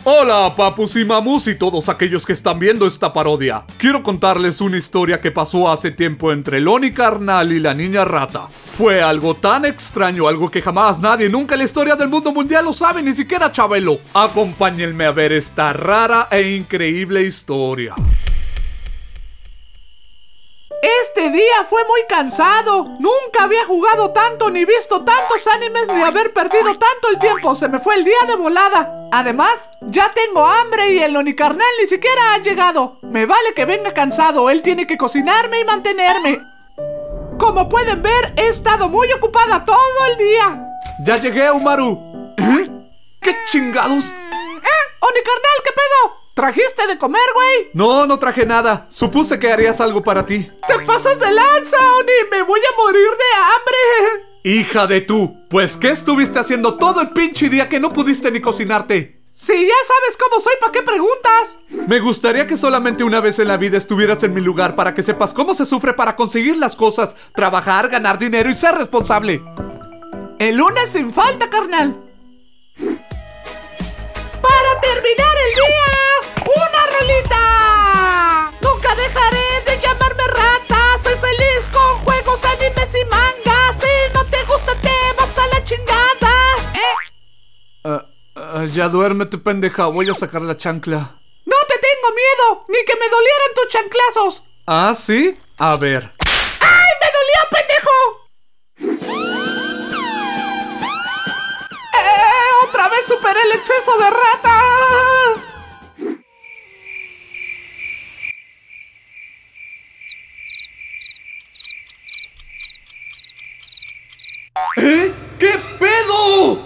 Hola, papus y mamus y todos aquellos que están viendo esta parodia. Quiero contarles una historia que pasó hace tiempo entre Loni Carnal y la niña rata. Fue algo tan extraño, algo que jamás nadie nunca en la historia del mundo mundial lo sabe, ni siquiera Chabelo. Acompáñenme a ver esta rara e increíble historia. Este día fue muy cansado. Nunca había jugado tanto, ni visto tantos animes, ni haber perdido tanto el tiempo. Se me fue el día de volada. Además, ya tengo hambre y el Lonicarnal ni siquiera ha llegado. Me vale que venga cansado, él tiene que cocinarme y mantenerme. Como pueden ver, he estado muy ocupada todo el día. Ya llegué, Umaru. ¿Qué chingados? Lonicarnal, ¿qué pedo? ¿Trajiste de comer, güey? No traje nada. Supuse que harías algo para ti. ¡Te pasas de lanza, Oni! ¡Me voy a morir de hambre! Hija de tú. Pues, ¿qué estuviste haciendo todo el pinche día que no pudiste ni cocinarte? Si ya sabes cómo soy, ¿para qué preguntas? Me gustaría que solamente una vez en la vida estuvieras en mi lugar para que sepas cómo se sufre para conseguir las cosas, trabajar, ganar dinero y ser responsable. El lunes sin falta, carnal. Para terminar el día, ¡una rolita! Nunca dejaré de llamarme rata. Soy feliz con juegos, animes y mangas. Si no te gusta, te vas a la chingada. Ya duérmete, pendeja. Voy a sacar la chancla. No te tengo miedo, ni que me dolieran tus chanclazos. ¿Ah, sí? A ver. ¡Ay, me dolió, pendejo! ¡Otra vez superé el exceso de rata! ¿Qué pedo?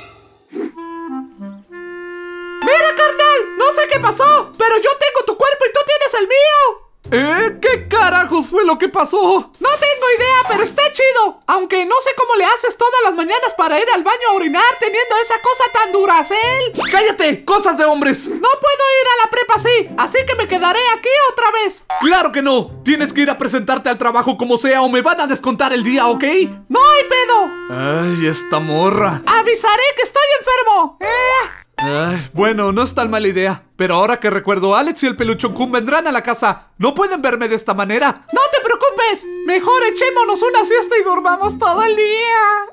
¡Mira, carnal! No sé qué pasó, pero yo tengo tu cuerpo y tú tienes el mío. ¿Qué carajos fue lo que pasó? No tengo idea, pero está chido. Aunque no sé cómo le haces todas las mañanas para ir al baño a orinar teniendo esa cosa tan duracel. ¡Cállate! ¡Cosas de hombres! No puedo ir a la prepa así que me quedaré aquí otra vez. ¡Claro que no! Tienes que ir a presentarte al trabajo como sea o me van a descontar el día, ¿ok? ¡No hay pedo! Ay, esta morra. Avisaré que estoy enfermo. Ay, bueno, no es tan mala idea. Pero ahora que recuerdo, Alex y el Peluchón Kun vendrán a la casa. No pueden verme de esta manera. No te preocupes. Mejor echémonos una siesta y durmamos todo el día.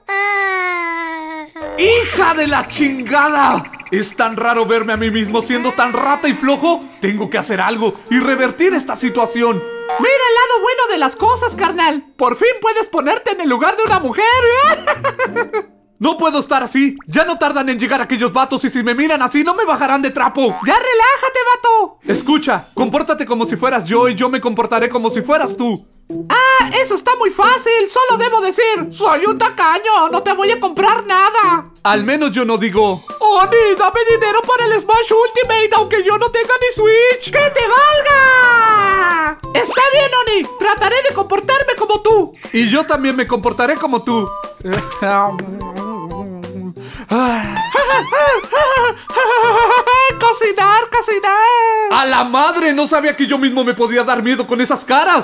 ¡Hija de la chingada! Es tan raro verme a mí mismo siendo tan rata y flojo. Tengo que hacer algo y revertir esta situación. Mira el lado bueno de las cosas, carnal. Por fin puedes ponerte en el lugar de una mujer. No puedo estar así. Ya no tardan en llegar aquellos vatos y si me miran así no me bajarán de trapo. Ya relájate, vato. Escucha, compórtate como si fueras yo y yo me comportaré como si fueras tú. Eso está muy fácil. Solo debo decir, soy un tacaño, no te voy a comprar nada. Al menos yo no digo, Oni, dame dinero para el Smash Ultimate, aunque yo no tenga ni Switch. ¡Que te valga! Está bien, Oni, trataré de comportarme como tú. Y yo también me comportaré como tú. Cocinar. ¡A la madre! No sabía que yo mismo me podía dar miedo con esas caras.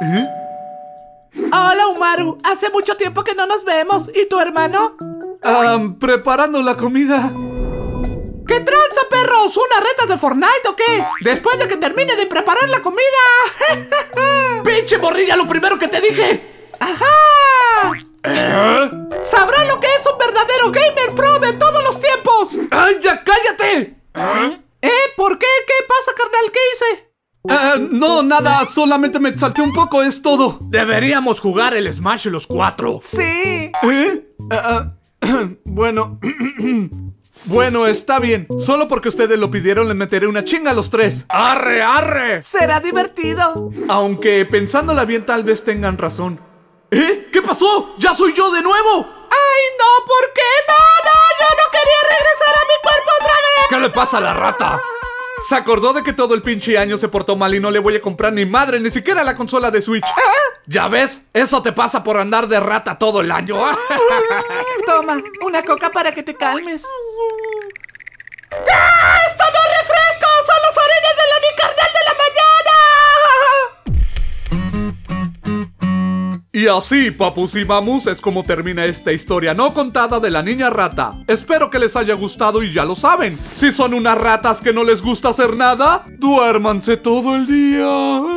Hola, Umaru. Hace mucho tiempo que no nos vemos. ¿Y tu hermano? Preparando la comida. ¿Qué tranza, perros? ¿Una reta de Fortnite o qué? Después de que termine de preparar la comida. ¡Pinche morrilla! ¡Lo primero que te dije! ¡Ajá! Sabrá lo que es un verdadero gamer pro de todos los tiempos. ¡Ay, ya cállate! ¿Por qué? ¿Qué pasa, carnal? ¿Qué hice? No, nada, solamente me exalté un poco, es todo. Deberíamos jugar el Smash los 4. Sí. Bueno, bueno, está bien. Solo porque ustedes lo pidieron, le meteré una chinga a los 3. ¡Arre, arre! Será divertido. Aunque pensándola bien, tal vez tengan razón. ¿Qué pasó? ¡Ya soy yo de nuevo! ¡Ay, no! ¿Por qué? ¡No! ¡Yo no quería regresar a mi cuerpo otra vez! ¿Qué le pasa a la rata? Se acordó de que todo el pinche año se portó mal y no le voy a comprar ni madre, ni siquiera la consola de Switch. ¿Ya ves? Eso te pasa por andar de rata todo el año. Toma, una coca para que te calmes. ¡Esto no es refresco! ¡Son los orines del Lonicarnal de la mañana! Y así, papus y mamus, es como termina esta historia no contada de la niña rata. Espero que les haya gustado y ya lo saben. Si son unas ratas que no les gusta hacer nada, duérmanse todo el día.